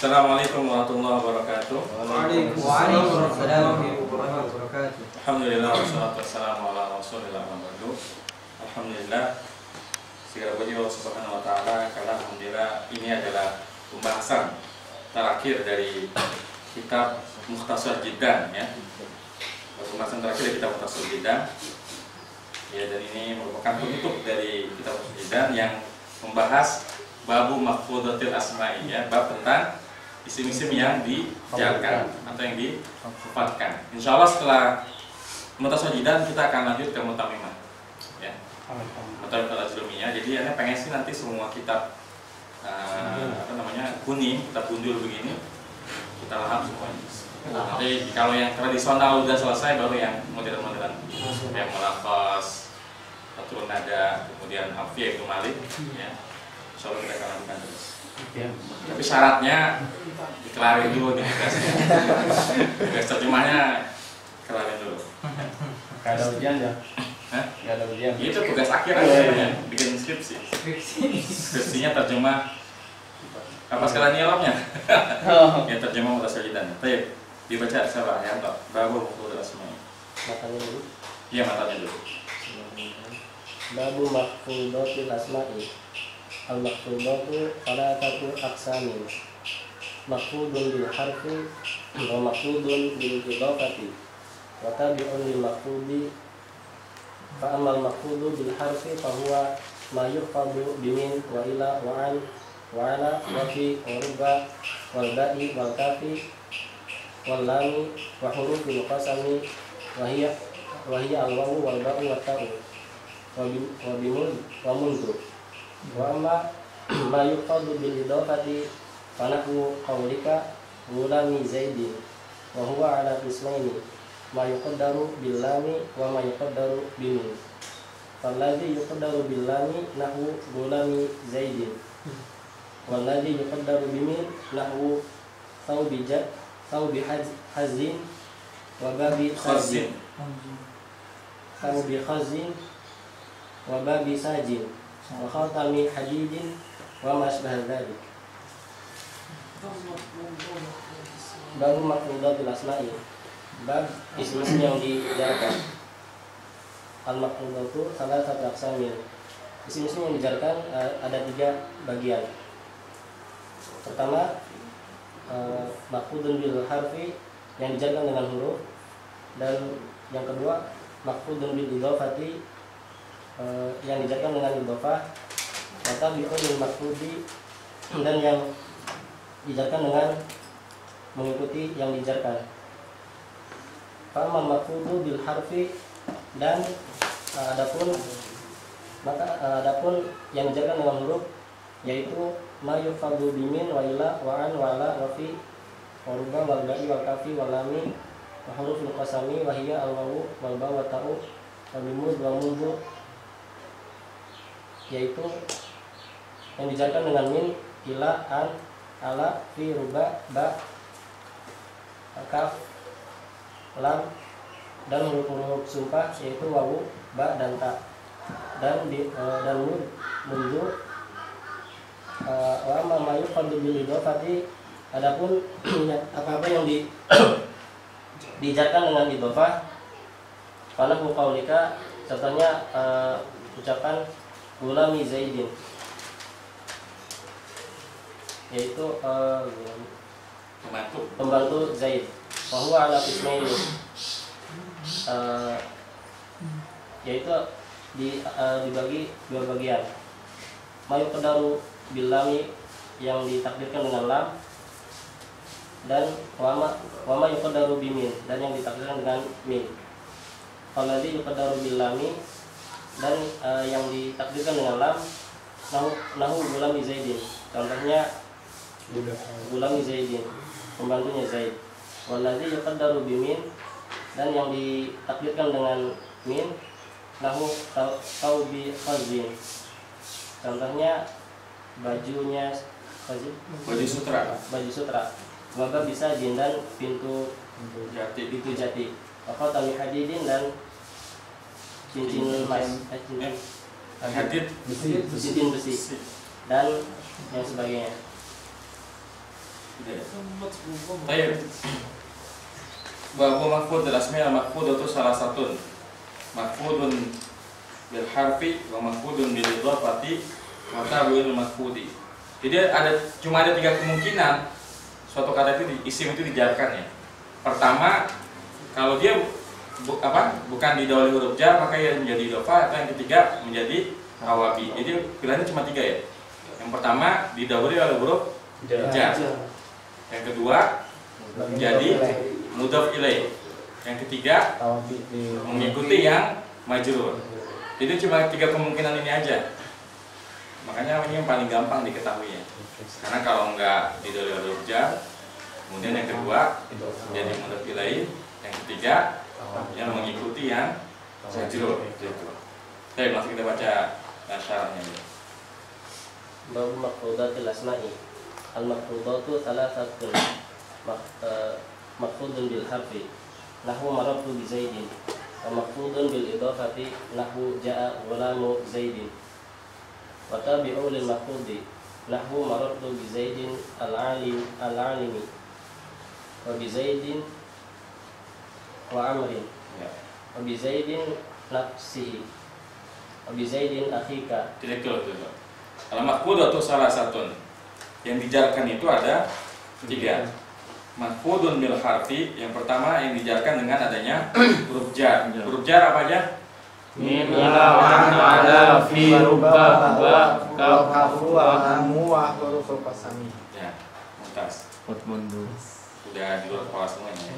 Assalamualaikum warahmatullahi wabarakatuh. Waalaikumsalam warahmatullahi wabarakatuh. Alhamdulillah wassalatu wassalamu ala Rasulillah wa ba'du. Alhamdulillah, segala puji Allah Subhanahu wa taala karena alhamdulillah ini adalah pembahasan terakhir dari kitab Mukhtasar Jiddan ya. Pembahasan terakhir dari kitab Mukhtasar Jiddan. Ya, dan ini merupakan penutup dari kitab Mukhtasar Jiddan yang membahas babu mahfudzatil asma'i ya, bab tentang isim-isim yang dijarkan atau yang difatkan. Insya Allah setelah Mukhtasar Jiddan kita akan lanjut ke Mutamimah ya. Mutamimah Al-Ajrumiyah. Jadi Anda pengen sih nanti semua kitab kuning, kitab gundul begini kita lahap semuanya. Nanti kalau yang tradisional udah selesai, baru yang modern-modern, yang Mulafas, Fathul Nada, kemudian Alfiyah Ibnu Malik ya. Insya Allah kita akan lanjutkan terus ya. Tapi syaratnya dikelarin dulu nih tugasnya. Tugas terjemahnya kelarin dulu. Gak ada ujian ya? Hah? Gak ada ujian. Itu tugas akhir ya, bikin skripsi. Skripsinya terjemah apa sekalian nilainya? Ya terjemah Mukhtasar Jiddan. Baik, dibaca siapa? Yanto. Babu Mahfudzatil Asma'i. Matanya dulu. Iya, matanya dulu. Babu Mahfudzatil Asma'i. Al-mahfudatu salatatu aqsamin. Mahfudun bil harfi wa mahfudun bil idhafati. Wa tabi'un lil mahfudi. Fa amal mahfudu bil harfi fa huwa ma yuhfadu bimin wa ila wa an wa ala wa fi wa ruba wal ba'i wal kafi wal lami wa hurufil qasami wa hiya al wawu wal ba'u wat ta'u wa bimul wa mundu. Wa amma ma yuqadu bil idafati fa nahwu qaulika gulami zaidin wa huwa ala qismaini ma yuqaddaru bil lami wa ma yuqaddaru bil mim. Falladhi yuqaddaru bil lami nahwu gulami zaidin walladhi yuqaddaru bil mim nahwu thawbi hazin wa babi khazin wa babi sajin wa khatami hadidin wa masbah dzalik. Babu mahfudzatil asma'i. Bab isim-isim yang dijarkan. Al-mahfudzatu salasatu aqsamin. Isim-isim yang dijarkan ada 3 bagian. Pertama, mahfudun bil harfi, yang dijarkan dengan huruf, dan yang kedua mahfudun bil idhafati, yang dijarkan dengan idhofah, atau bi'ul mahfudi, dan yang dijarkan dengan mengikuti yang dijarkan. Faman mahfudu bil harfi, dan adapun yang dijarkan dengan huruf, yaitu ma yufadu bimin wa ila wa an wa ala wa fi wa ruba wal ba'i wal kafi wal lami wa hurufil qasami wa hiya al wawu wal ba wa ta'u wa bimud wa mundu, yaitu yang dijarkan dengan min, ila, an, ala, fi, ruba, ba, kaf, lam, dan huruf-huruf sumpah yaitu wawu, ba, dan ta, dan mundu. Wa amma ma yuqaddu bil idhafati, adapun apa-apa yang dijarkan dengan idhafah, fanahu qaulika, contohnya ucapan gulami zaidin, yaitu pembantu Zaid. Wa huwa ala qismaini, yaitu dibagi 2 bagian. Ma yuqaddaru bil lami, yang ditakdirkan dengan lam, dan wa ma yuqaddaru bimin, dan yang ditakdirkan dengan min. Alladhi yuqaddaru bil lami, dan yang ditakdirkan dengan lam, nahu gulami zaidin, contohnya gulami zaidin, pembantunya Zaid. Walladhi yuqaddaru bimin, dan yang ditakdirkan dengan min, nahu thawbi khazin, contohnya bajunya khazin, Baju sutra. Wabah bisa jin, dan pintu jati. Wa khatami hadidin, dan cincin emas, Hadid cincin besi, dan yang sebagainya. Baik. Bahwa mahfud adalah asmi al-mahfud itu salah satu mahfudun bil harfi wa mahfudun bil idhafati wa tabi'un mahfudi. Jadi cuma ada 3 kemungkinan suatu kata itu isim itu dijarkan ya. Pertama, kalau dia bukan didahului huruf jar maka ia menjadi idhofah, atau yang ketiga menjadi awabi. Jadi pilihannya cuma 3 ya. Yang pertama didahului oleh huruf jar. Yang kedua menjadi mudhaf ilaih. Yang ketiga mengikuti yang majrur. Jadi cuma 3 kemungkinan ini aja. Makanya ini yang paling gampang diketahui ya. Karena kalau enggak didahului oleh huruf jar, kemudian yang kedua menjadi mudhaf ilaih, yang ketiga yang mengikuti yang majrur. Oke, langsung kita baca syaratnya. Bab mafrudatil asma'i. Al-mafrudatu thalathatun. Mafrudun bil harfi nahwu marartu bi Zaidin, wa mafrudun bil idhafati nahwu jaa ghulamu Zaidin, wa tabi'u lil mafrudi nahwu marartu bi Zaidin al-alimi wa bi Zaidin wa Amrin wa bi Zaidin nafsihi wa bi Zaidin akhika. Direktur itu. Kalau mafrudatu salah satu yang dijarkan itu ada 3. Mahfudun bil harfi, yang pertama yang dijarkan dengan adanya huruf jar. Huruf jar apa aja? Min lawan ala fi rubba wa kafu wa hamu wa huruf qasami. Ya, mumtaz. Mutmundu. Sudah di luar kepala semuanya.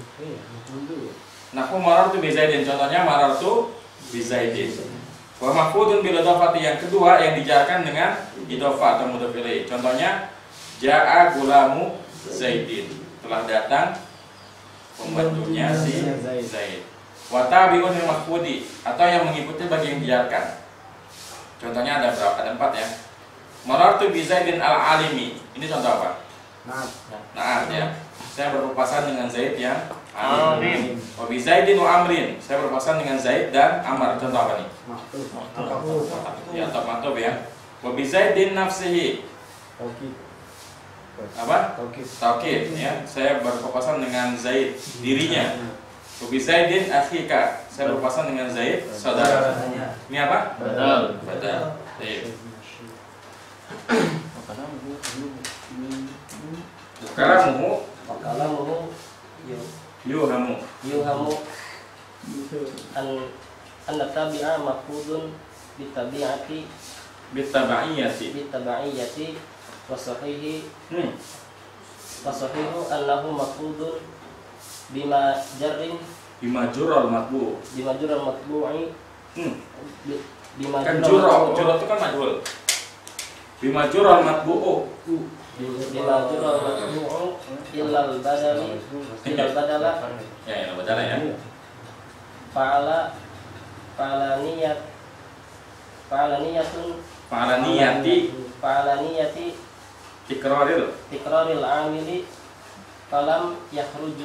Nahwu marartu bi Zaidin, contohnya marartu bi Zaidin. Wa mahfudun bil idhafati, yang kedua yang dijarkan dengan idhofah atau mudhaf ilaih. Contohnya jaa gulamu Zaidin, telah datang pembantunya si Zaid. Wa tabi'un lil mahfudi, atau yang mengikuti bagi yang dijarkan. Contohnya ada berapa? Ada 4 ya. Marartu bi Zaidin al-alimi. Ini contoh apa? Naat ya. Saya berpapasan dengan Zaid yang alim. Wa bi Zaidin wa Amrin. Saya berpapasan dengan Zaid dan Amr. Contoh apa nih? Ya, matub ya. Wa bi Zaidin nafsihi. Apa? Taukid ya. Saya berpapasan dengan Zaid dirinya. Wa bi Zaidin akhika. Saya berpapasan dengan Zaid saudara. Ini apa? Badal. Baik. Kalamuhu yuhamu an tabi'a mafrudun bitabaiyati wasahihi annahu mafrudun bima jurral matbu'i kan jurral itu kan majhul. Bima jurral matbu'u illal badala ya. Fa'alaniyati tikraril amili falam yakhruj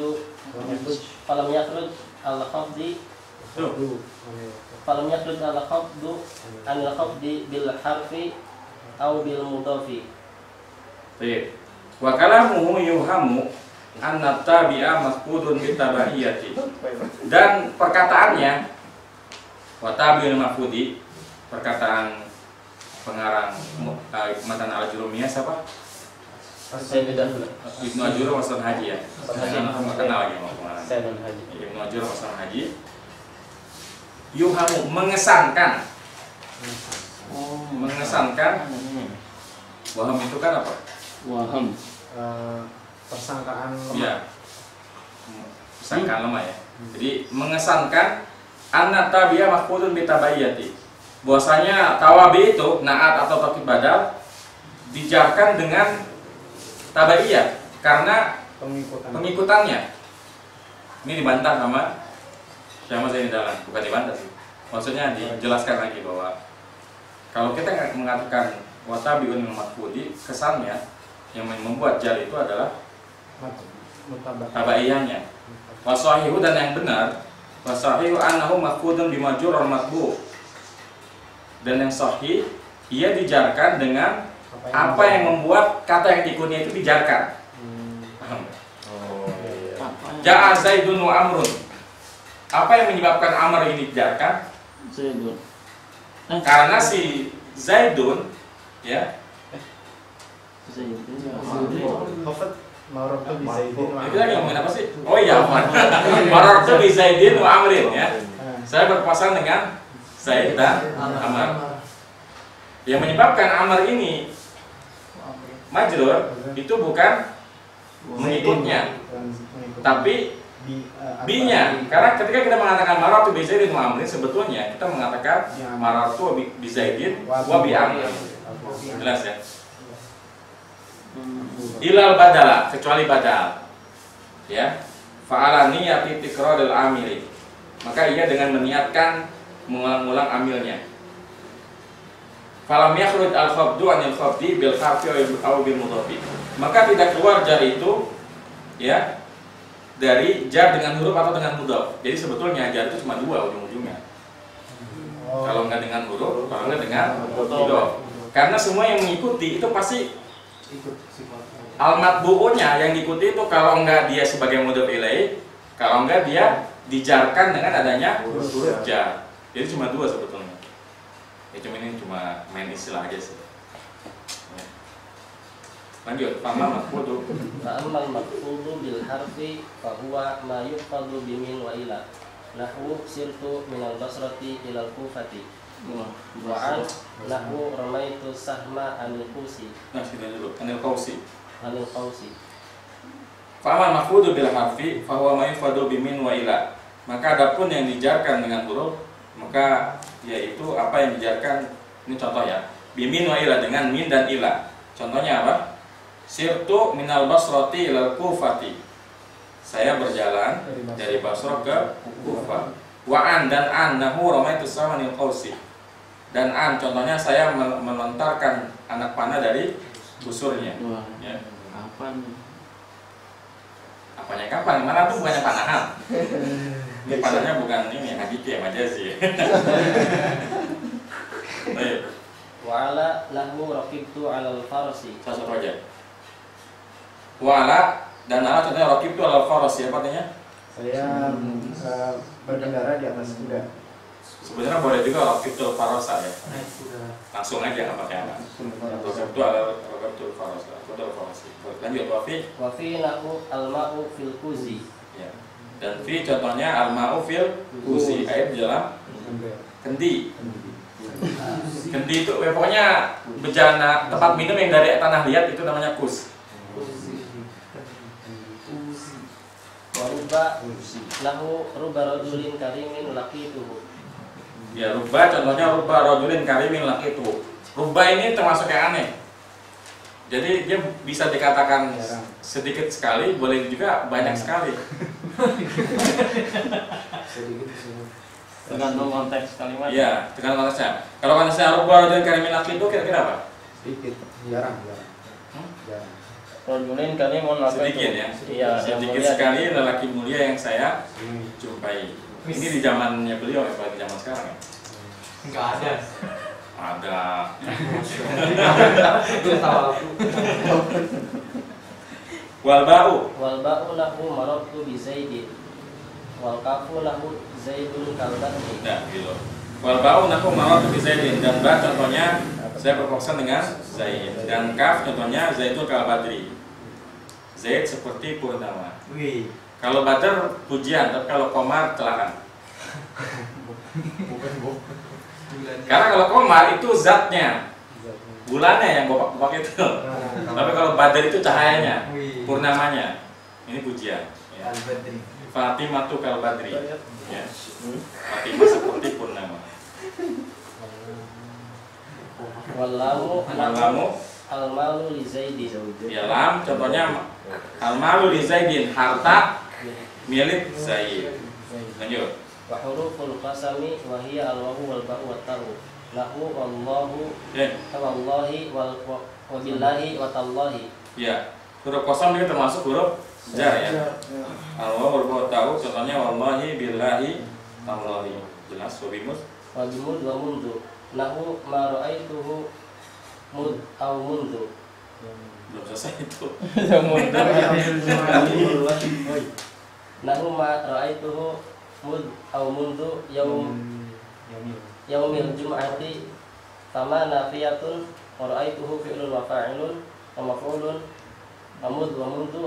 al-khafdu anil khafdi bil harfi aw bil mudhafi. Baik. Wa kalamuhu yuhamu anna tabi'a mafqudun bitabaiyati. Dan perkataannya wa tabi'ul mafqudi, perkataan pengarang matan al-Jurumiyah siapa? Ibnu Ajur Hasan Haji ya. Saya kenal lagi pengarang. Ibnu Ajur Hasan Haji. Yuhamu mengesankan. Waham itu kan apa? Waham persangkaan lemah. Ya. Persangkaan lemah ya. Jadi mengesankan anna tabi'a mafqudun bitabaiyati. Bahwasanya tawabi itu naat atau taukid badal dijarkan dengan tabaiyah karena pengikutannya. Ini dibantah sama Syekh Zaini Dahlan, bukan dibantah sih. Maksudnya dijelaskan lagi bahwa kalau kita mengatakan wa tabi'un mafqudi, kesannya yang membuat jar itu adalah tabaiyahnya. Wasahihu, dan yang benar wasahihu annahu mafqudun bimajrur matbu. Dan yang sahih ia dijarkan dengan apa yang membuat kata yang diikuti itu dijarkan. Paham? Oh iya. Ja'a Zaidun wa Amrun. Apa yang menyebabkan Amr ini dijarkan? Zaidun. Karena si Zaidun, ya, Hafat marok tuh bisa izin. kita lagi ngomongin apa sih? Oh iya, marartu bi Zaidin wa Amrin, ya. Saya berpasangan dengan Zaid dan Amr. Yang menyebabkan Amr ini majrur itu bukan mengikutnya, tapi B-nya. Karena ketika kita mengatakan marartu bi Zaidin wa Amrin, sebetulnya kita mengatakan marartu bi Zaidin wa bi Amrin. Jelas ya? Ilal badala, kecuali badal, ya. Fa'ala niyati tikradil amili, maka ia dengan meniatkan mengulang-ulang amilnya. Falam yakhruj al-khabdu anil khabdi bil khafi aw bil mudhafi, maka tidak keluar jar itu, ya, dari jar dengan huruf atau dengan mudhaf. Jadi sebetulnya jar itu cuma dua ujung-ujungnya. Kalau enggak dengan huruf, kalau enggak dengan mudhaf. Karena semua yang mengikuti itu pasti al-matbu'unya yang diikuti itu, kalau enggak dia sebagai mudhaf ilaih, kalau enggak dia dijarkan dengan adanya huruf jar. Jadi cuma dua sebetulnya. Ya ini cuma main istilah aja sih. Ya. Lanjut, fa'amal maqfudu. Fa'amal maqfudu bil harfi fa huwa ma yuqadu bi min wa ila. Nahwu sirtu minal basrati ilal kufati. Wa an nahwu ramaitu sahma anil qusi. Nah, sini dulu, anil qausi. Anil qausi. Fa'amal maqfudu bil harfi fa huwa ma yuqadu bi min wa ila. Maka adapun yang dijarkan dengan huruf, maka yaitu apa yang dijarkan. Ini contoh ya, bimin wa ila, dengan min dan ila. Contohnya apa? Sirtu minal basrati ilal kufati, saya berjalan dari Basrah ke Kufah. Wa an, dan an nahu ramaitu samanil qausi, dan an contohnya saya melontarkan anak panah dari busurnya. Ya. Kapan? Apanya kapan? Mana tuh bukannya panahan? Ini panahnya bukan ini hakiki ya, majazi. Baik. Wa ala nahwu raqibtu 'alal farsi. Satu aja. Wala dan ala contohnya raqibtu 'alal farsi, apa artinya? Saya berkendara di atas kuda. Sebenarnya boleh juga raqibtu farasa ya. Langsung aja nggak pakai apa. Raqibtu 'alal farasa. Lanjut, Wa fi nahwu al-ma'u fil kuzi. ya. Dan fi contohnya al-ma'u fil kuzi, air di dalam kendi. Kendi itu pokoknya bejana, tempat minum yang dari tanah liat itu namanya kus. Wa rubba nahwu rubba rajulin karimin laqituhu. Ya, rubba contohnya rubba rajulin karimin laqitu. Rubba ini termasuk yang aneh. Jadi dia bisa dikatakan sedikit sekali, boleh juga banyak sekali. Tergantung konteks kalimat. Iya, tergantung konteksnya. Kalau konteksnya rubba rajulin karimin laqitu kira-kira apa? Sedikit, jarang. Rajulin karimun laqitu. Sedikit ya. Iya, sedikit sekali lelaki mulia yang saya jumpai. Ini di zamannya beliau, apa di zaman sekarang ya? Enggak ada. Ada. Wal ba'u. Wal ba'u nahwu marartu bi zaidin. Wal kafu nahwu zaidun kalbahri. Nah, gitu. Wal ba'u nahu marartu bi Zaidin, dan ba contohnya saya berfokus dengan Zaid, dan kaf contohnya Zaidul kalbadri. Zaid seperti purnama. Wih. Kalau badar pujian, tapi kalau komar celahan. Karena kalau komar itu zatnya, bulannya yang bapak-bapak itu. Tapi kalau badar itu cahayanya, purnamanya. Ini pujian. Ya. Fatimah tu kalbadri. Ya. Fatimah seperti purnama. Wallahu Malamu, al-malu li zaidin. ya lam contohnya al-malu li Zaidin, harta milik Zaid. Lanjut. Wa huruful qasami wa hiya al-wawu wal ba'u wat ta'u. Nahwu wallahu wallahi wa billahi wa tallahi. Ya, huruf kosong juga termasuk huruf jar ya. Allah berbuat tahu, contohnya wallahi billahi tallahi. Jelas, wabimus. Wa bimud wa mundu. Nahwu ma ra'aituhu mud au mundu. Belum selesai itu. Mundur. Nahuma ra'aituhu mud au mundu yaumil jum'ati fama nafiyatun wa ra'aituhu fi'lun wa fa'ilun wa maf'ulun wa mundu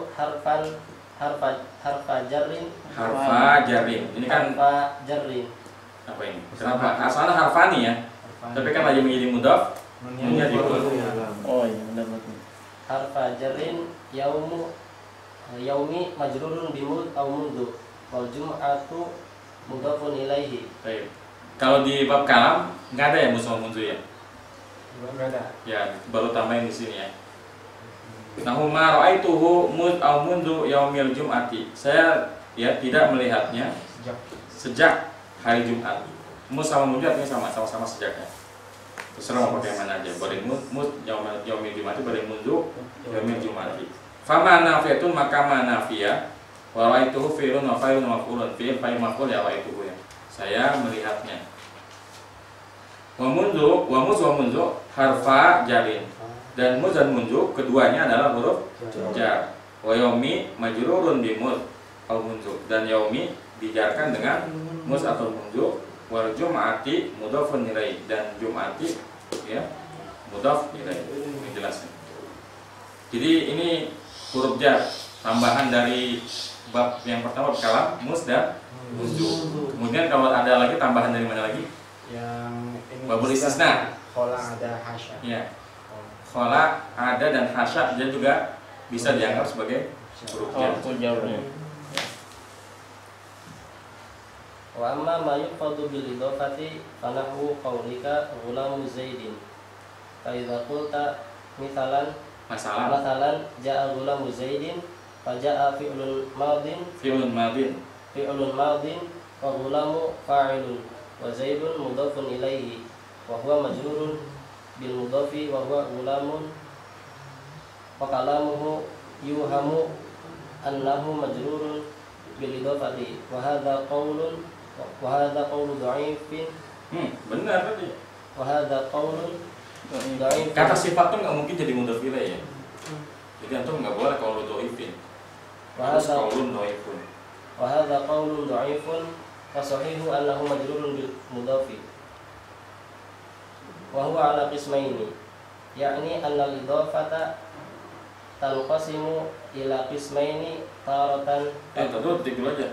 harfa jarrin. Ini kan harfa jarrin. apa ini? Kenapa? Asalnya harfani ya. Tapi kan lagi menjadi mudhaf. Menjadi Oh iya benar betul. Harfa jarrin yaumi majrurun bimud au mundu wal jum'atu mudhafun ilaihi. Baik. Kalau di bab kalam nggak ada ya musuh mundu ya? Enggak ada. Ya, baru tambahin di sini ya. Nahuma ra'aituhu mud au mundu yaumil jum'ati. Saya ya tidak melihatnya sejak hari Jumat. Mud sama mundu artinya sama-sama sejaknya. Terserah mau pakai mana aja. Boleh mud yaumil jum'ati, boleh mundu yaumil jum'ati. Fama nafiyatun maka manafiyah wa ra'aituhu fi'lun wa fa'ilun wa maf'ulun. Fi'il fa'il maf'ul ya ra'aituhu ya. Saya melihatnya. Wa mundu harfa jarin. Dan mud dan mundu keduanya adalah huruf jar. Wa yaumi majrurun bi mud au mundu. Dan yaumi dijarkan dengan mud atau mundu. Wal jum'ati mudhafun ilaihi. Dan jum'ati ya mudhaf ilaihi. Ini jelasnya. Jadi ini huruf jar tambahan dari bab yang pertama kalam mus dan mundu. Kemudian kalau ada lagi tambahan dari mana lagi? Yang ini Babul istisna. Khola ada hasya. Ya. Khola ada dan hasya dan juga bisa dianggap sebagai huruf jar. Oh jawabnya. Wa amma ma yuqadu bil idhafati fanahu qaulika ghulamu zaidin. Fa idza qulta mithalan ja'a ghulamu zaidin fa ja'a fi'lun madin wa ghulamu fa'ilun wa zaidun mudhafun ilaihi wa huwa majrurun bil mudhafi wa huwa ghulamun wa kalamuhu yuhamu annahu majrurun bil idhafati wa hadha qawlu dha'ifin. Benar tadi. Wa hadha qawlun dha'ifin. Kata sifat tuh nggak mungkin jadi mudhaf ilaih ya. Jadi antum nggak boleh kalau dhaifin. Harus qaulun dhaifun. Wa hadha qawlun dha'ifun wa sahihu annahu majrurun bil mudhafi. Wa huwa ala qismaini. Yakni anna al-idhafata tanqasimu ila qismaini taratan. Tentu dulu aja.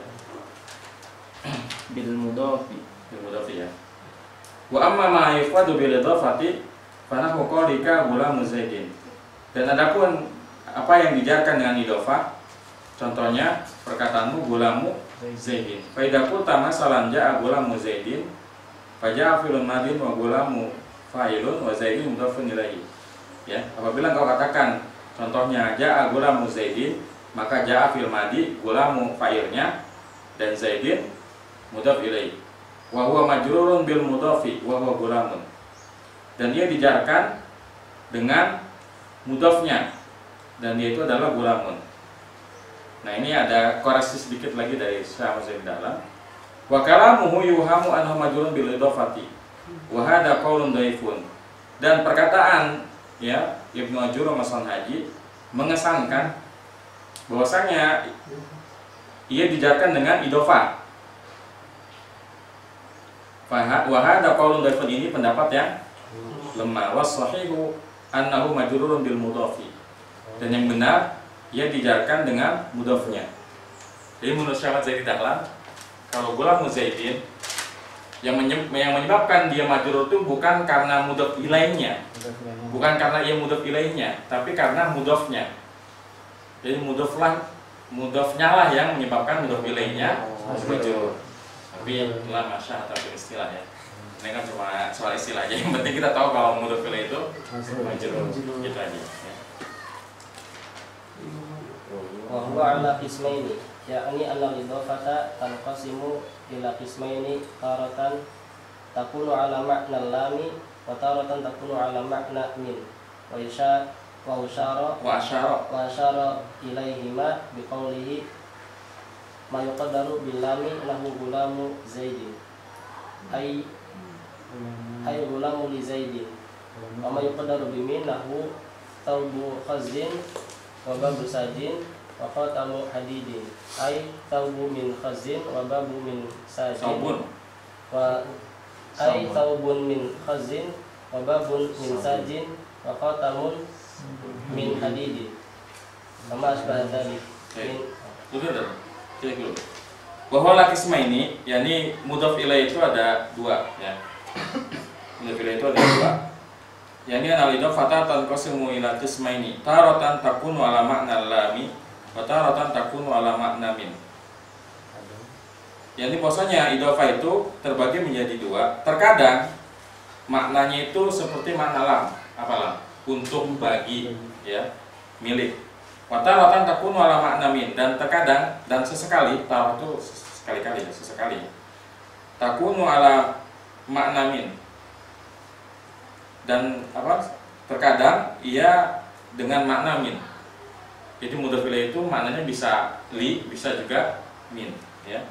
Bil mudhafi. Bil mudhafi ya. Wa amma ma yufadu bil idhafati fa nahu qaulika ghulamu zaidin. Dan adapun apa yang dijarkan dengan idhofah, contohnya perkataanmu gulamu zaidin. Fa idza qulta masalan ja'a gulamu zaidin fa ja'a fi'lun madin wa gulamu fa'ilun wa zaidin mudhafun ilaihi. Ya, apabila engkau katakan contohnya ja'a gulamu zaidin, maka ja'a fi'il madi, gulamu fa'ilnya dan zaidin mudhaf ilaihi. Wa huwa majrurun bil mudhafi wa huwa gulamun. Dan dia dijarkan dengan mudhafnya dan dia itu adalah gulamun. Nah, ini ada koreksi sedikit lagi dari Syekh Muslim dalam. Wa kalamuhu yuhamu annahu majrurun bil idhafati wa hadha qaulun dhaifun. Dan perkataan ya Ibnu Ajur Masan Haji mengesankan bahwasanya ia dijarkan dengan idhofah. Wa hadha qaulun dhaifun, ini pendapat yang lemah. Was sahihu annahu majrurun bil mudhafi. Dan yang benar ia dijarkan dengan mudhafnya. Jadi menurut Syekh Zaidi Dahlan, kalau gulamu zaidin yang menyebabkan dia majrur itu bukan karena mudhaf ilaihnya. Bukan karena ia mudhaf ilaihnya, tapi karena mudhafnya. Jadi mudhafnya lah yang menyebabkan mudhaf ilaihnya majrur. Tapi itulah masya atau istilah ya. Ini kan cuma soal istilah aja. Yang penting kita tahu kalau mudhaf ilaih itu majrur. Gitu aja. Ya. Wa huwa ala qismaini, yakni anna al-idhafata tanqasimu ila qismaini taratan takunu ala ma'na lami wa taratan takunu ala ma'na min wa asyara ilaihima biqaulihi ma yuqaddaru bil lami lahu gulamu zaidin ay gulamu li zaidin wa ma yuqaddaru bi min lahu taubu khazin wa babu sajin wa khatamu hadidin. Ay taubu min khazin wa babu min sajin. Saubun. Wa ay taubun min khazin wa babun min sajin wa khatamun min hadidin. Sama asbah tadi. Dulu. Bahwa lakisma ini, yakni mudhaf ilaih itu ada dua, ya. Mudhaf ilaih itu ada dua. Yani al-idhafata tanqasimu ila qismaini. Taratan takunu ala ma'na lami wa taratan takunu ala ma'na min. Yani bahwasanya idhafah itu terbagi menjadi dua. Terkadang maknanya itu seperti makna lam, apa lam? Untuk, bagi, ya, milik. Wa taratan takunu ala ma'na min, dan terkadang dan sesekali, tarah itu sekali-kali, sesekali. Takunu ala makna min. Dan apa? Terkadang ia dengan makna min. Jadi mudhaf ilaih itu maknanya bisa li, bisa juga min, ya.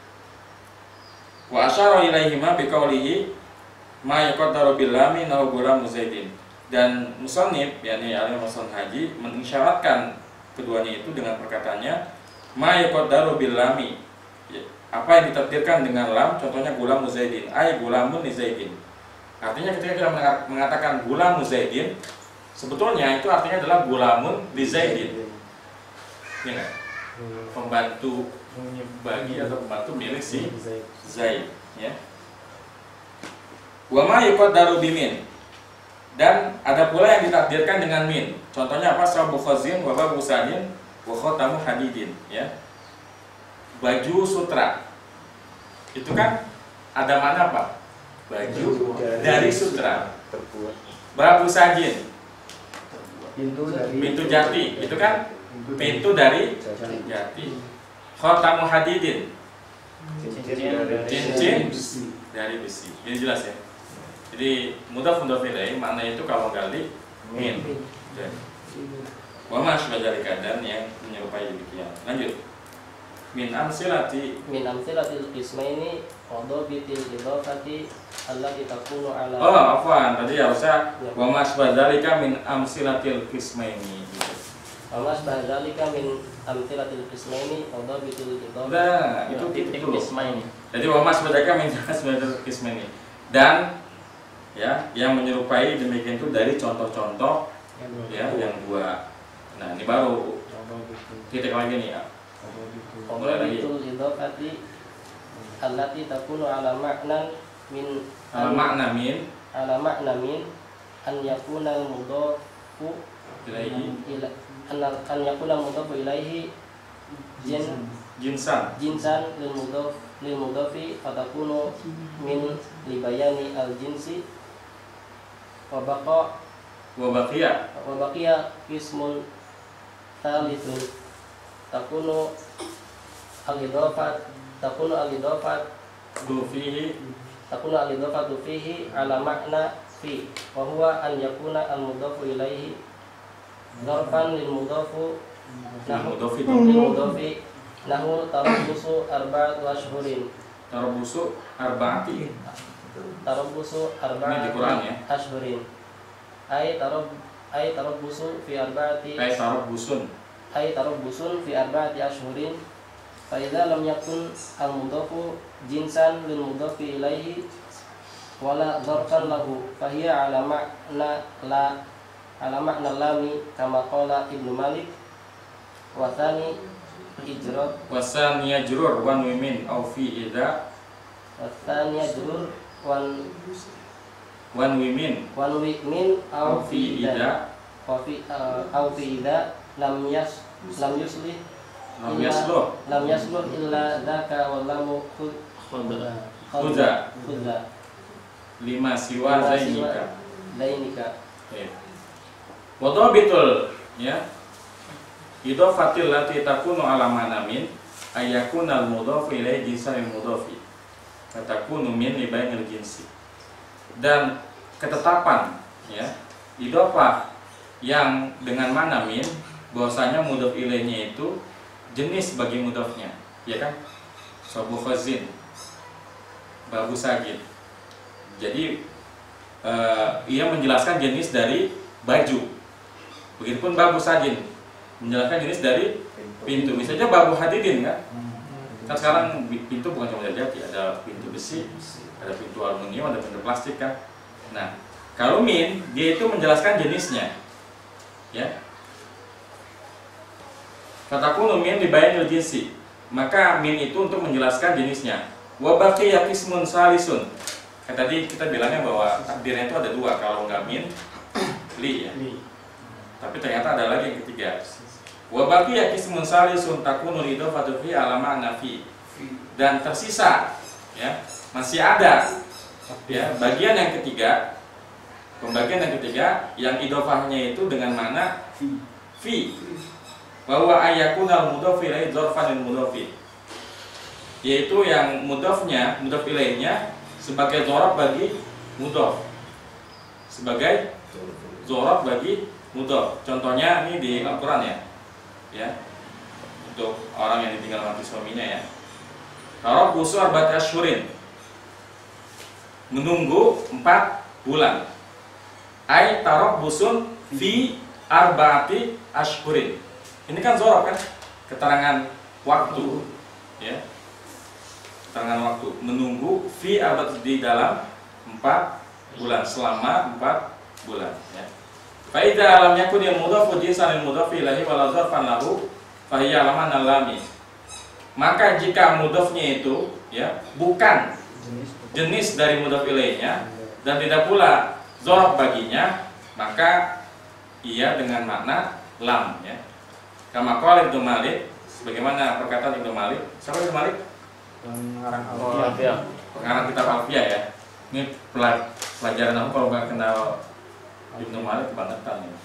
Wa asyara ilaihima biqaulihi ma yaqaddaru bil lami nahu gulamu zaidin. Dan musannif, yakni alim Hasan Haji, mengisyaratkan keduanya itu dengan perkataannya ma yaqaddaru bil lami. Apa yang ditakdirkan dengan lam, contohnya gulamu zaidin, ay gulamun li zaidin. Artinya ketika kita mengatakan gulamu zaidin, sebetulnya itu artinya adalah gulamun li zaidin. Ya, pembantu bagi atau pembantu milik si Zaid, ya. Wa ma yuqaddaru bimin. Dan ada pula yang ditakdirkan dengan min. Contohnya apa? Sabu khazin wa babu sadin wa khatamu hadidin, ya. Baju sutra. Itu kan ada mana apa? Baju dari sutra. Babu sajin, pintu jati, itu kan pintu dari jati. Khatamu hadidin, cincin dari besi. Ini jelas ya. Jadi mudhaf ilaih maknanya itu kalau gali min. Wa ma syadzalika, dan yang menyerupai demikian. Lanjut. Min amsilatil qismaini qadabitil idhafati allati takunu ala. Oh, afwan, tadi harusnya wa masbadzalika min amsilatil qismaini gitu. Wa masbadzalika min amsilatil qismaini qadabitil idhafati. Nah, itu titik qismaini. Jadi wa masbadzalika min amsilatil qismaini. Dan ya, yang menyerupai demikian itu dari contoh-contoh ya yang dua. Nah, ini baru titik lagi nih ya. Qadabitul idhafati allati takunu ala ma'nan min ala makna min an yakuna al-mudhafu ilaihi an yakuna al-mudhafu ilaihi jinsan lil mudhafi fatakunu min libayani al-jinsi wa baqiya qismun thalithun takunu al-idhafat fihi ala makna fi wa huwa an yakuna al-mudhafu ilaihi dzarfan lil mudhafi nahu tarabbusu arba'ati ashhurin. Tarabbusu arba'ati ini di Quran ya. Ashhurin. Ay tarabbusu fi arba'ati tarabbusun fi arba'ati ashhurin. Fa idza lam yakun al-mudhafu jinsan lil mudhafi ilaihi wala dzarfan lahu fa hiya ala ma'na lami kama qala Ibnu Malik wa tsani yajrur wan min aw fi idza wa tsani yajrur wan wimin aw fi idza aw fi idza lam yusluh illa dzaka wallahu khudha lima siwa zainika. Wadhabitul ya idhafatil lati takunu ala manamin ayakuna al-mudhafu ilaihi jinsan al-mudhafi fatakunu min libainil jinsi. Dan ketetapan ya idhafah yang dengan manamin bahwasanya mudhaf ilaihnya itu jenis bagi mudhafnya, ya kan? Sabu khazin, babu sajid. Jadi ia menjelaskan jenis dari baju, Begitupun babu sajin, menjelaskan jenis dari pintu. Misalnya babu hadidin kan? Kan sekarang pintu bukan cuma dari jati, ada pintu besi, ada pintu aluminium, ada pintu plastik kan. Nah, kalau min dia itu menjelaskan jenisnya, ya. Fatakunu min libayanil jinsi, maka min itu untuk menjelaskan jenisnya. Wa baqiya qismun salisun. Kan tadi kita bilangnya bahwa takdirnya itu ada dua, kalau nggak min, li ya. Tapi ternyata ada lagi yang ketiga. Wa baqiya qismun salisun takunu idhofatu fi ala ma'na fi. Dan tersisa ya, masih ada ya bagian yang ketiga. Pembagian yang ketiga yang idhofahnya itu dengan makna fi. Bahwa ayakunal mudhof ilaihi dzarfan lil mudhofi. Yaitu yang mudhofnya, mudhof ilaihnya sebagai dzaraf bagi mudhof. Sebagai dzaraf bagi mudhof. Contohnya ini di Al-Qur'an ya. Ya. Untuk orang yang ditinggal mati suaminya ya. Tarabbusu arba'ati asyhurin. Menunggu 4 bulan. Ai tarabbusun fi arba'ati asyhurin. Ini kan dzaraf kan? Keterangan waktu. Ya. Keterangan waktu. Menunggu fi arba'ati di dalam 4 bulan, selama 4 bulan ya. Fa idza lam yakun al mudhafu jinsan al mudhaf ilaihi wa la dzarfan lahu fa hiya alaman alami. Maka jika mudhafnya itu ya bukan jenis dari mudhaf ilaihnya dan tidak pula dzaraf baginya, maka ia dengan makna lam ya. Kama qala Ibnu Malik, sebagaimana perkataan Ibnu Malik. Siapa Ibnu Malik? Pengarang Alfiah. Pengarang kitab Alfiah ya. Ini pelajaran aku kalau nggak kenal Ibnu Malik kebangetan ya.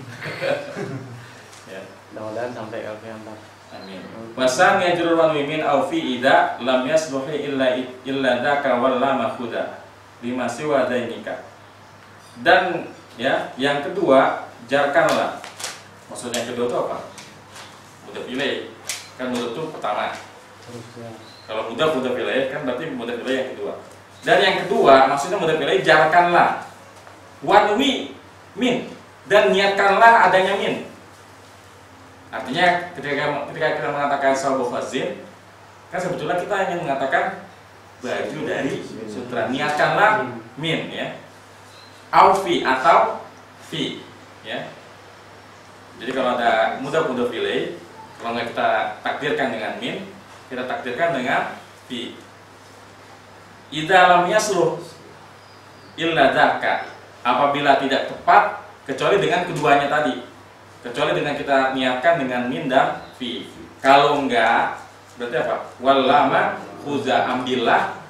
Ya. Mudah-mudahan sampai Alfiah 4. Amin. Wasan yajrul wa min au fi ida lam yasluhi illa dzaka wal la makhuda lima siwa dainika. Dan ya, yang kedua jarkanlah. Maksudnya yang kedua itu apa? Mudhaf ilaih. Kan mudhaf itu pertama. Kalau mudhaf ilaih kan berarti mudhaf ilaih yang kedua. Dan yang kedua maksudnya mudhaf ilaih jarkanlah. Wanwi min, dan niatkanlah adanya min. Artinya ketika kita mengatakan sabu fazin, kan sebetulnya kita ingin mengatakan baju dari sutra. Niatkanlah min ya. Au fi atau fi ya. Jadi kalau ada mudhaf ilaih, kalau nggak kita takdirkan dengan min, kita takdirkan dengan fi. Idza lam yasluh illa dzaka, apabila tidak tepat kecuali dengan keduanya tadi. Kecuali dengan kita niatkan dengan min dan fi. Kalau enggak, berarti apa? Wallama khuza, ambillah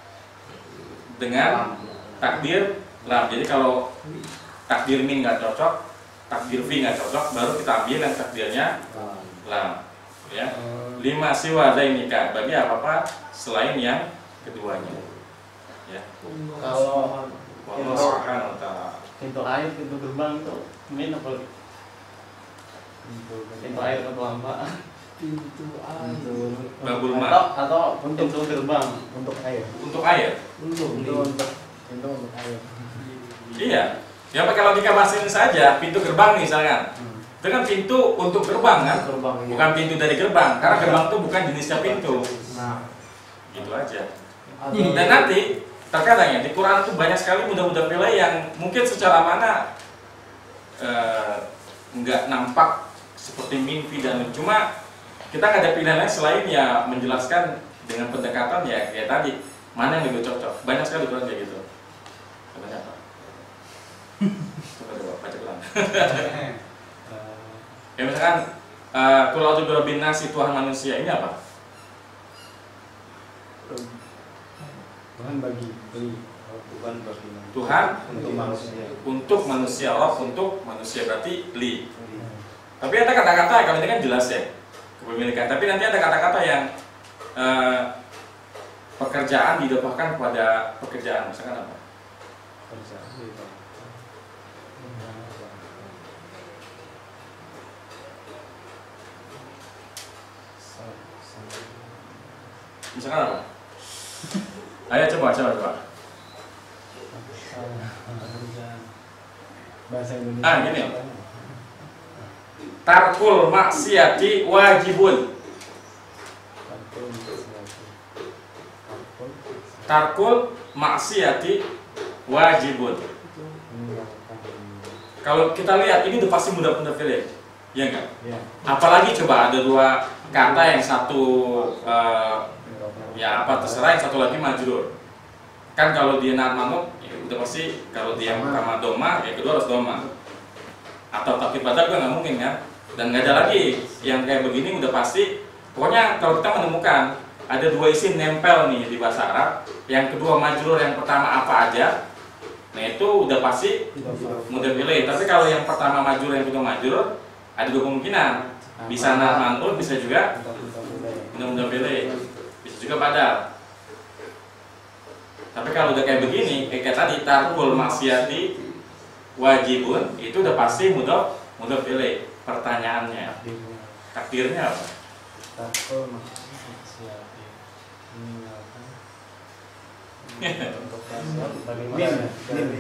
dengan takdir lam. Jadi kalau takdir min nggak cocok, takdir fi nggak cocok, baru kita ambil yang takdirnya lam. Ya. Lima siwa zainika, bagi apa selain yang keduanya. Ya. Kalau Allah Subhanahu wa taala. pintu air, pintu gerbang itu min apa? Pintu air atau apa? Pintu air. Babul ma. Atau pintu gerbang Untuk air. Untuk air. Untuk air. Iya. Ya pakai logika bahasa ini saja, pintu gerbang misalkan. Itu kan pintu untuk gerbang kan? Gerbang, iya. Bukan pintu dari gerbang, karena gerbang itu bukan jenisnya pintu. Nah, Gitu aja. atau- Dan nanti terkadang ya di Quran itu banyak sekali mudhaf ilaih yang mungkin secara mana nggak nampak seperti min, fi dan lim. Cuma kita nggak ada pilihan lain selain ya menjelaskan dengan pendekatan ya kayak tadi, mana yang lebih cocok. Banyak sekali Quran kayak gitu. Contohnya apa? Coba baca ulang. Ya misalkan qul a'udzu birabbin nas, Tuhan manusia, ini apa? Tuhan bagi beli. Bukan bagi Tuhan Untuk manusia. untuk manusia, Allah untuk manusia, berarti li. Tapi ada kata-kata, kalau ini kan jelas ya kepemilikan. Tapi nanti ada kata-kata yang pekerjaan didapatkan kepada pekerjaan, misalkan apa? Misalkan apa? Ayo coba. Bahasa Indonesia. Gini. tarkul maksiati wajibun. Tarkul maksiati wajibun. Kalau kita lihat ini udah pasti mudah pilih, ya enggak? Ya. Apalagi coba ada dua kata yang satu ya apa terserah, yang satu lagi majrur. Kan kalau dia naat manut, ya udah pasti kalau dia yang pertama doma, ya kedua harus doma. Atau takkid badal juga nggak mungkin kan? Dan nggak ada lagi yang kayak begini udah pasti. Pokoknya kalau kita menemukan ada dua isim nempel nih di bahasa Arab, yang kedua majrur, yang pertama apa aja, nah itu udah pasti mudah pilih. Tapi kalau yang pertama majrur, yang kedua majrur, ada dua kemungkinan, bisa naat manut, bisa juga mudah pilih, bisa juga badal. Tapi kalau udah kayak begini, kayak tadi tarkul maksiati wajibun, itu udah pasti mudah pilih. Pertanyaannya, takdirnya apa? Tarkul maksiati meninggalkan untuk bagaimana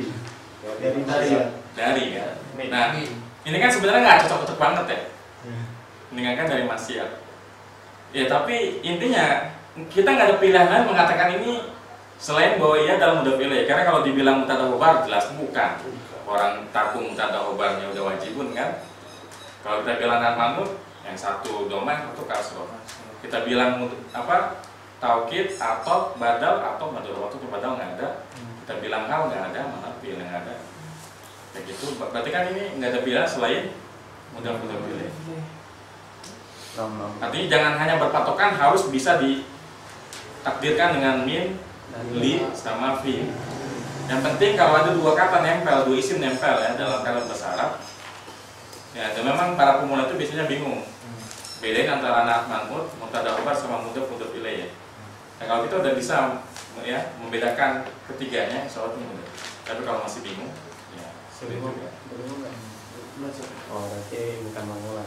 dari kan. Nah, ini kan sebenarnya nggak cocok banget ya. Meninggalkan dari maksiat. Ya tapi intinya kita nggak ada pilihan lain mengatakan ini selain bahwa ia dalam mudah pilih. Karena kalau dibilang mutada khobar jelas bukan. Orang takung mutada khobarnya udah wajibun kan. Kalau kita bilang naat manut, yang satu doma, yang satu kasroh. Kita bilang apa? Taukid atau badal atau madhur waktu itu badal nggak ada. Kita bilang hal nggak ada, mana pilih nggak ada. Kayak gitu. Berarti kan ini nggak ada pilihan selain mudah pilih. Artinya jangan hanya berpatokan harus bisa ditakdirkan dengan min, li, sama fi. Yang penting kalau ada dua kata nempel, dua isim nempel ya dalam kalimat bahasa Arab. Ya, dan memang para pemula itu biasanya bingung. Bedain antara naat manut, mutada khobar sama mudah pilih ya. Nah, kalau kita udah bisa ya membedakan ketiganya, soal itu mudah. Tapi kalau masih bingung, ya sulit juga. Oh, berarti bukan mangulah.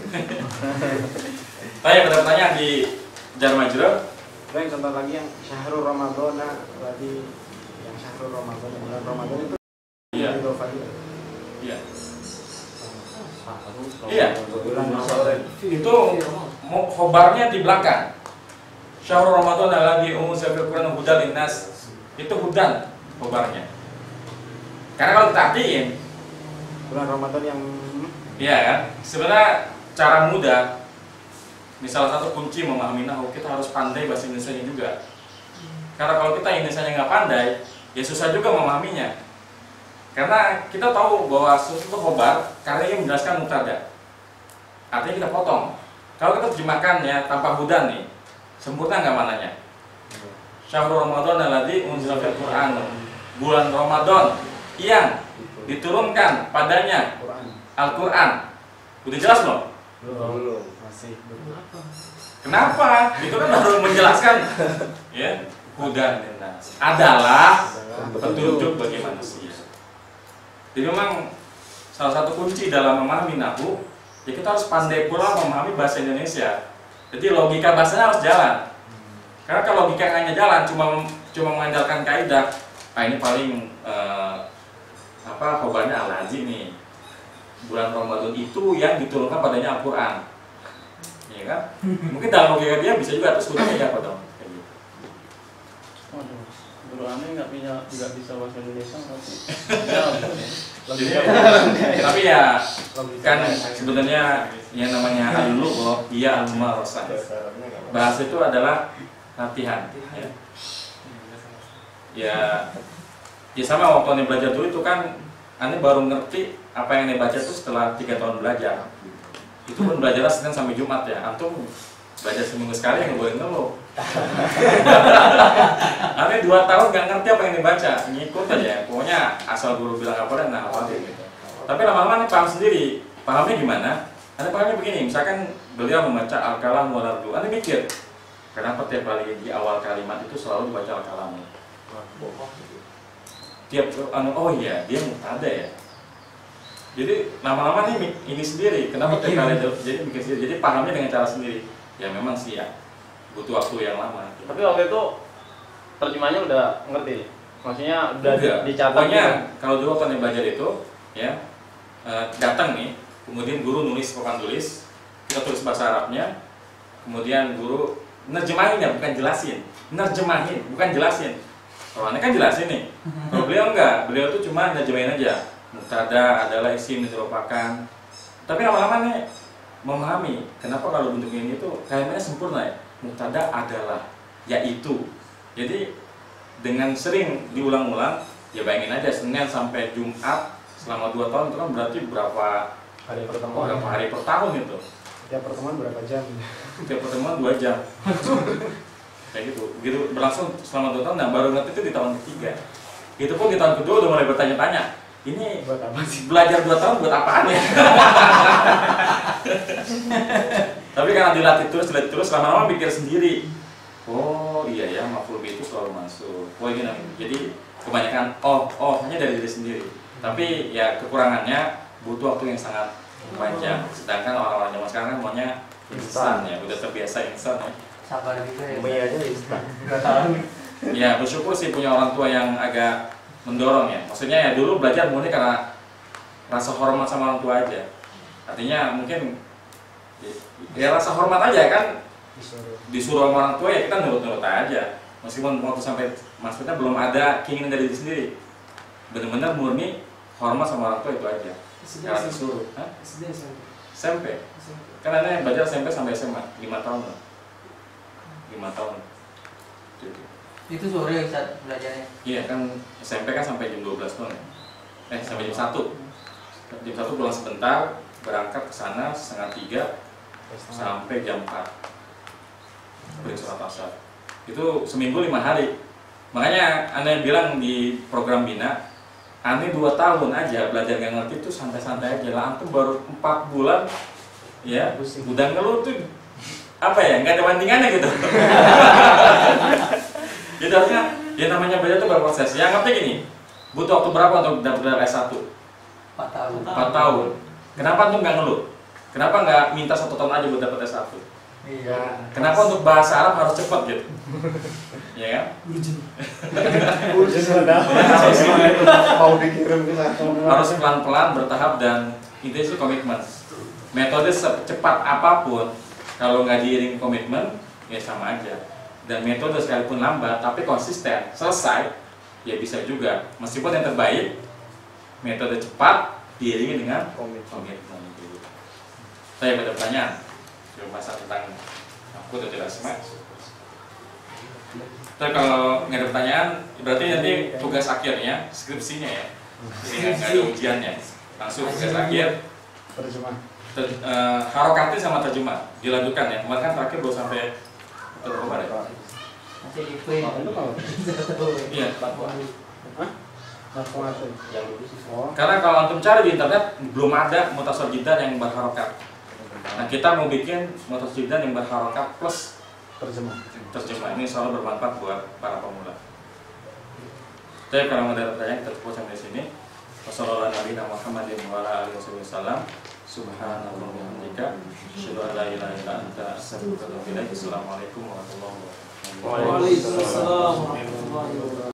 Tanya pada pertanyaan di jar majrur. Yang contoh lagi yang syahrul Ramadan, berarti yang syahrul Ramadan, bulan Ramadan itu Iya. Iya. Iya. Itu khobarnya di belakang. Syahrul Ramadan alladzi unzila fil Qur'an hudan linnas. Itu hudan khobarnya. Karena kalau kita artiin bulan Ramadan yang iya kan? Sebenarnya cara mudah, misalnya satu kunci memahami nahwu, kita harus pandai bahasa Indonesianya juga. Karena kalau kita Indonesianya nggak pandai, ya susah juga memahaminya. Karena kita tahu bahwa suatu khobar karena ia menjelaskan mubtada. Artinya kita potong. Kalau kita terjemahkan ya tanpa hudan nih, sempurna nggak mananya? Syahrul Ramadan alladzi unzila fil Qur'an. Bulan Ramadan yang diturunkan padanya Al-Qur'an. Udah jelas belum? belum masih Kenapa? Itu kan baru menjelaskan ya, hudan linnas adalah petunjuk bagi manusia. Jadi memang salah satu kunci dalam memahami nahwu, ya kita harus pandai pula memahami bahasa Indonesia. Jadi logika bahasanya harus jalan. Karena kalau logika hanya jalan, cuma mengandalkan kaidah, ini paling khobarnya al-haji nih. Bulan Ramadan itu yang diturunkan padanya Al-Quran, ya kan? Mungkin dalam logika dia bisa juga terus gunanya apa dong? Kayak gitu. Waduh, guru aneh nggak bisa bahasa Indonesia tapi. Tapi ya kan sebenarnya yang namanya al-lugh dia al-mumarasah. Bahasa itu adalah latihan. Ya sama waktu ane belajar dulu itu kan ane baru ngerti apa yang ane baca itu setelah 3 tahun belajar. Itu pun belajar Senin sampai Jumat ya. Antum belajar seminggu sekali yang boleh ngeluh. Ane 2 tahun nggak ngerti apa yang dibaca, ngikut aja. Pokoknya asal guru bilang apa dan nah apa gitu. Tapi lama-lama nih paham sendiri. Pahamnya gimana? Ane pahamnya begini. Misalkan beliau membaca al-kalam wal ardu. Ane mikir, kenapa tiap kali di awal kalimat itu selalu dibaca al-kalam? Tiap oh iya dia mubtada ya. Jadi lama-lama nih ini sendiri. Kenapa tiap kali jadi mikir sendiri? Jadi pahamnya dengan cara sendiri. Ya memang sih ya. Butuh waktu yang lama. Tapi waktu itu terjemahnya udah ngerti, maksudnya udah dicatat. Pokoknya kalau dulu waktu belajar itu, ya datang nih kemudian guru nulis papan tulis, kita tulis bahasa Arabnya, kemudian guru nerjemahin ya, bukan jelasin, nerjemahin, bukan jelasin. Kalau aneh kan jelasin nih, kalau beliau enggak, beliau tuh cuma nerjemahin aja. Mubtada adalah isim diserupakan, tapi lama-lama nih memahami kenapa kalau bentuknya ini tuh kalimatnya sempurna ya. Mubtada adalah, yaitu. Jadi dengan sering diulang-ulang, ya bayangin aja Senin sampai Jumat selama 2 tahun itu kan berarti berapa hari per tahun itu. Tiap pertemuan berapa jam? Tiap pertemuan 2 jam. Kayak gitu berlangsung selama 2 tahun. Nah baru ngerti itu di tahun ketiga. Itu pun di tahun kedua udah mulai bertanya-tanya, ini Buat apa sih? belajar 2 tahun buat apaan ya? Tapi karena dilatih terus lama-lama pikir sendiri. Oh iya ya, maf'ul bih itu selalu masuk. Oh ini jadi kebanyakan hanya dari diri sendiri. Tapi ya kekurangannya butuh waktu yang sangat panjang. Sedangkan orang-orang zaman sekarang kan maunya instan ya, udah terbiasa instan ya. Sabar gitu ya. Mie aja instan. Ya bersyukur sih punya orang tua yang agak mendorong ya. Maksudnya ya dulu belajar murni karena rasa hormat sama orang tua aja. Artinya mungkin ya rasa hormat aja kan, disuruh sama orang tua ya kita nurut-nurut aja. Meskipun waktu sampai maksudnya belum ada keinginan dari diri sendiri. Benar-benar murni hormat sama orang tua itu aja. Karena disuruh. SMP. Kan aneh belajar SMP sampai SMA 5 tahun lah. 5 tahun. Gitu. Itu sore Ustaz belajarnya. Iya kan SMP kan sampai jam 12 tuh ya. Sampai jam 1. Jam 1 pulang sebentar, berangkat ke sana setengah 3 sampai jam 4. Beri sholat asar. Itu seminggu 5 hari. Makanya Anda bilang di program Bina, Anda 2 tahun aja belajar gak ngerti itu santai-santai aja lah. Antum baru 4 bulan ya, udah ngeluh tuh apa ya, nggak ada bandingannya gitu. Jadi artinya ya namanya belajar itu berproses. Yang ngerti gini, butuh waktu berapa untuk dapat S1? 4 tahun. 4 tahun. Kenapa antum nggak ngeluh? Kenapa nggak minta 1 tahun aja buat dapat S1? Iya. Kenapa untuk bahasa Arab harus cepat gitu? Ya kan? Mau dikirim ke sana. Harus pelan-pelan, bertahap, dan itu sih komitmen. Metode secepat apapun kalau nggak diiring komitmen ya sama aja. Dan metode sekalipun lambat tapi konsisten selesai ya bisa juga. Meskipun yang terbaik metode cepat diiringi dengan komitmen. Saya pada pertanyaan bahasa tentang aku atau tidak semua. Tapi kalau nggak ada pertanyaan berarti nanti tugas akhirnya skripsinya ya. Jadi nggak ada ujiannya, langsung tugas akhir Terjemah. harokatnya sama terjemah dilanjutkan ya. Kemarin kan terakhir baru sampai berapa ya? Masih di print. Iya. Oh. Karena kalau antum cari di internet belum ada mutasal jiddan yang berharokat. Nah kita mau bikin mutasal jiddan yang berharokat plus Terjemah. terjemah. Ini selalu bermanfaat buat para pemula. Jadi kalau ada pertanyaan kita cukup sampai sini. Wassalamualaikum warahmatullahi wabarakatuh. Subhanallah wa bihamdika asyhadu an la ilaha illa anta astaghfiruka wa atubu ilaik. Assalamualaikum warahmatullahi wabarakatuh. Waalaikumsalam warahmatullahi wabarakatuh.